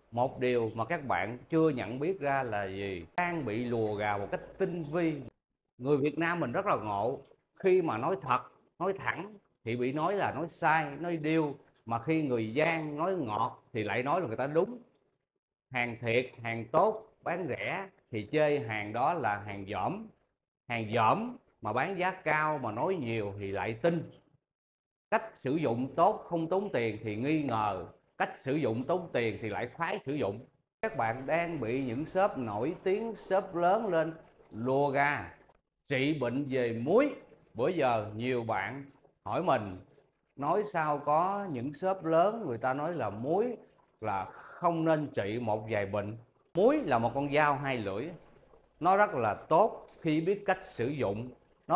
Một điều mà các bạn chưa nhận biết ra là gì? Đang bị lùa gà một cách tinh vi. Người Việt Nam mình rất là ngộ, khi mà nói thật, nói thẳng thì bị nói là nói sai, nói điêu, mà khi người gian nói ngọt thì lại nói là người ta đúng. Hàng thiệt, hàng tốt, bán rẻ thì chê hàng đó là hàng dởm. Hàng dởm mà bán giá cao mà nói nhiều thì lại tin. Cách sử dụng tốt không tốn tiền thì nghi ngờ, cách sử dụng tốn tiền thì lại khoái sử dụng. Các bạn đang bị những shop nổi tiếng, shop lớn lên lùa gà trị bệnh về muối. Bữa giờ nhiều bạn hỏi mình, nói sao có những shop lớn người ta nói là muối là không nên trị một vài bệnh. Muối là một con dao hai lưỡi, nó rất là tốt khi biết cách sử dụng,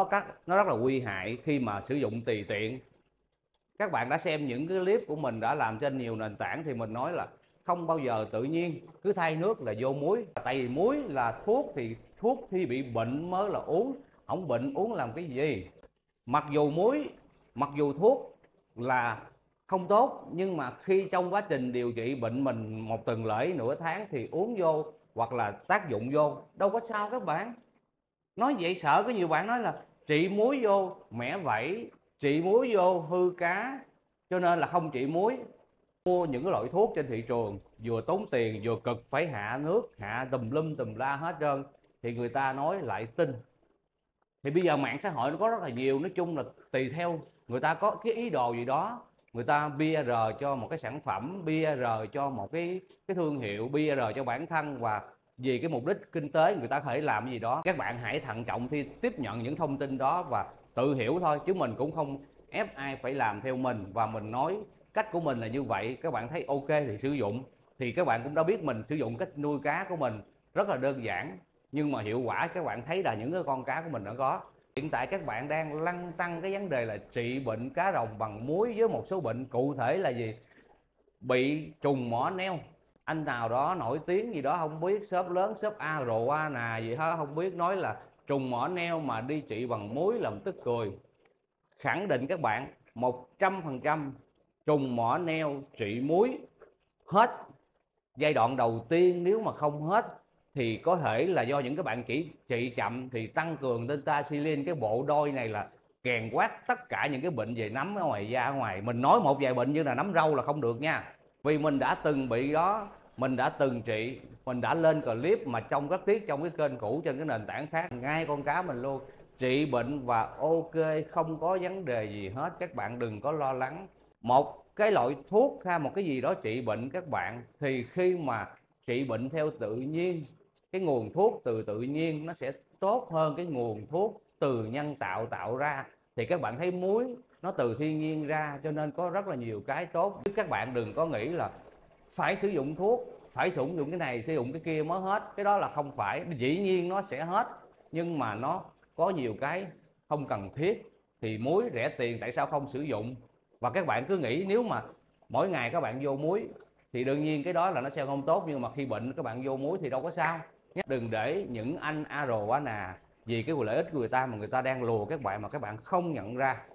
nó rất là nguy hại khi mà sử dụng tùy tiện. Các bạn đã xem những cái clip của mình đã làm trên nhiều nền tảng thì mình nói là không bao giờ tự nhiên cứ thay nước là vô muối. Tại vì muối là thuốc, thì thuốc khi bị bệnh mới là uống, không bệnh uống làm cái gì. Mặc dù muối, mặc dù thuốc là không tốt, nhưng mà khi trong quá trình điều trị bệnh mình một tuần lễ nửa tháng thì uống vô hoặc là tác dụng vô đâu có sao các bạn. Nói vậy sợ có nhiều bạn nói là trị muối vô mẻ vẩy, trị muối vô hư cá, cho nên là không trị muối. Mua những cái loại thuốc trên thị trường vừa tốn tiền vừa cực, phải hạ nước, hạ tùm lum tùm la hết trơn, thì người ta nói lại tin. Thì bây giờ mạng xã hội nó có rất là nhiều, nói chung là tùy theo người ta có cái ý đồ gì đó, người ta PR cho một cái sản phẩm, PR cho một cái thương hiệu, PR cho bản thân, và vì cái mục đích kinh tế người ta có thể làm cái gì đó. Các bạn hãy thận trọng khi tiếp nhận những thông tin đó và tự hiểu thôi, chứ mình cũng không ép ai phải làm theo mình. Và mình nói cách của mình là như vậy, các bạn thấy ok thì sử dụng. Thì các bạn cũng đã biết mình sử dụng cách nuôi cá của mình rất là đơn giản, nhưng mà hiệu quả các bạn thấy là những cái con cá của mình đã có. Hiện tại các bạn đang lăn tăn cái vấn đề là trị bệnh cá rồng bằng muối với một số bệnh cụ thể là gì? Bị trùng mỏ neo. Anh nào đó nổi tiếng gì đó không biết, shop lớn, shop A rồ A nà gì hết không biết, nói là trùng mỏ neo mà đi trị bằng muối làm tức cười. Khẳng định các bạn 100% trùng mỏ neo trị muối hết. Giai đoạn đầu tiên nếu mà không hết thì có thể là do những cái bạn chỉ trị chậm, thì tăng cường tetraxilin, cái bộ đôi này là kèn quát tất cả những cái bệnh về nấm ở ngoài da ở ngoài. Mình nói một vài bệnh như là nấm râu là không được nha, vì mình đã từng bị đó, mình đã từng trị, mình đã lên clip mà trong rất tiếc trong cái kênh cũ trên cái nền tảng khác, ngay con cá mình luôn, trị bệnh và ok, không có vấn đề gì hết. Các bạn đừng có lo lắng. Một cái loại thuốc hay một cái gì đó trị bệnh các bạn, thì khi mà trị bệnh theo tự nhiên, cái nguồn thuốc từ tự nhiên nó sẽ tốt hơn cái nguồn thuốc từ nhân tạo tạo ra. Thì các bạn thấy muối nó từ thiên nhiên ra, cho nên có rất là nhiều cái tốt. Các bạn đừng có nghĩ là phải sử dụng thuốc, phải sử dụng cái này, sử dụng cái kia mới hết. Cái đó là không phải, dĩ nhiên nó sẽ hết, nhưng mà nó có nhiều cái không cần thiết. Thì muối rẻ tiền tại sao không sử dụng? Và các bạn cứ nghĩ nếu mà mỗi ngày các bạn vô muối thì đương nhiên cái đó là nó sẽ không tốt, nhưng mà khi bệnh các bạn vô muối thì đâu có sao. Đừng để những anh a rồ quá nà vì cái lợi ích của người ta mà người ta đang lùa các bạn mà các bạn không nhận ra.